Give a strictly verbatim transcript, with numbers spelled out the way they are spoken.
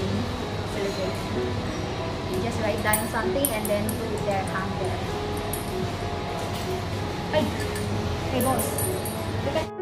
Halloween celebration. You just write down something and then put it there, hang there. Hey, hey boss, look at